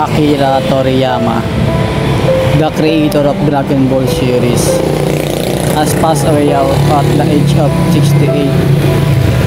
Akira Toriyama, the creator of Dragon Ball series, has passed away at the age of 68.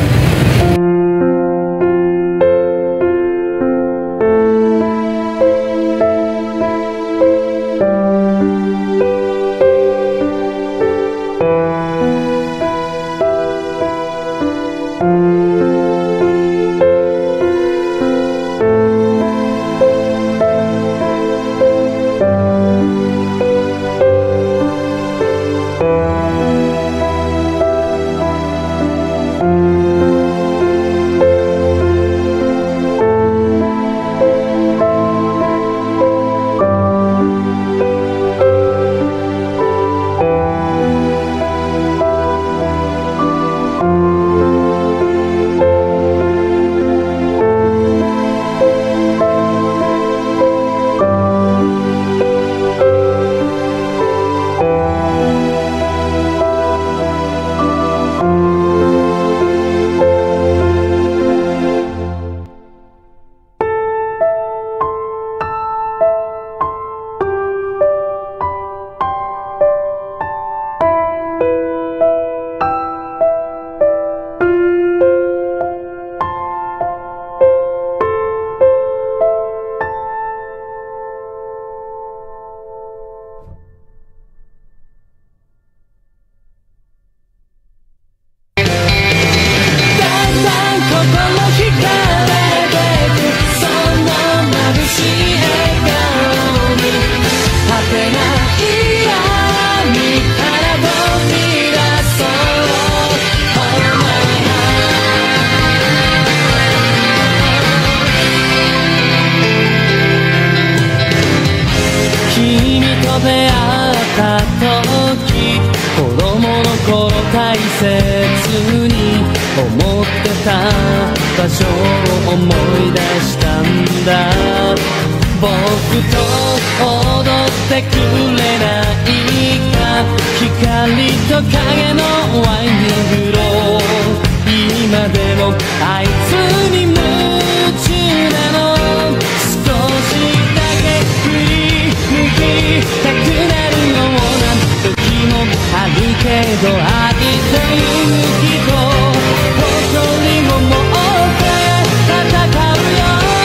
出会った時、子供の頃大切に思ってた場所を思い出したんだ。僕と踊ってくれないか、光と影のワインディングロー。今でもあいつに夢中なの。少しだけ振り向きたくなるような時もあるけど、愛と勇気と誇りを持って戦うよ。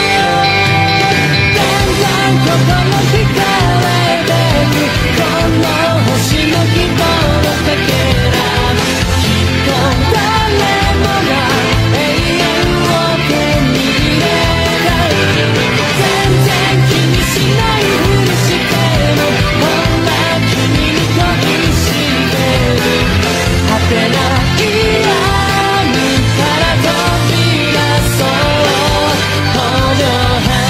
だんだん心惹かれてくこの星の希望のかけら、きっと誰もが永遠を手に入れたい。全然気にしないふりしてもほら君に恋してる。果てない闇から飛び出そう5秒半。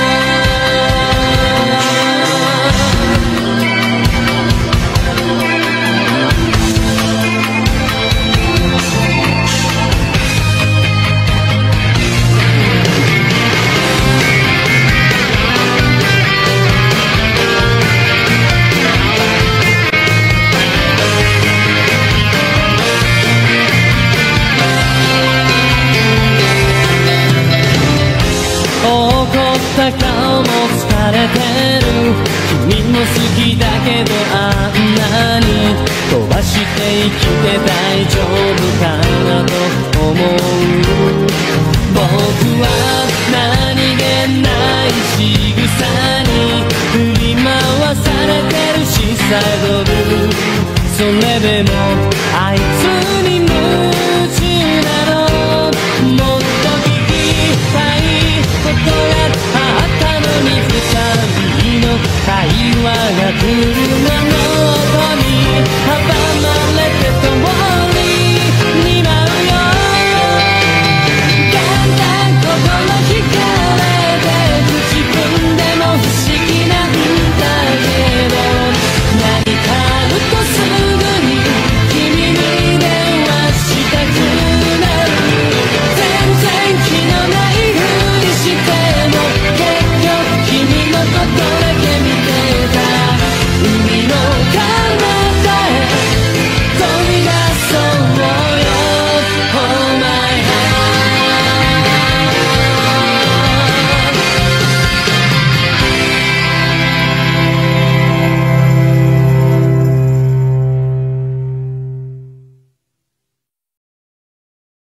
怒った顔も疲れてる。君も好きだけどあんなに飛ばして生きて大丈夫かなと思う。僕は何気ない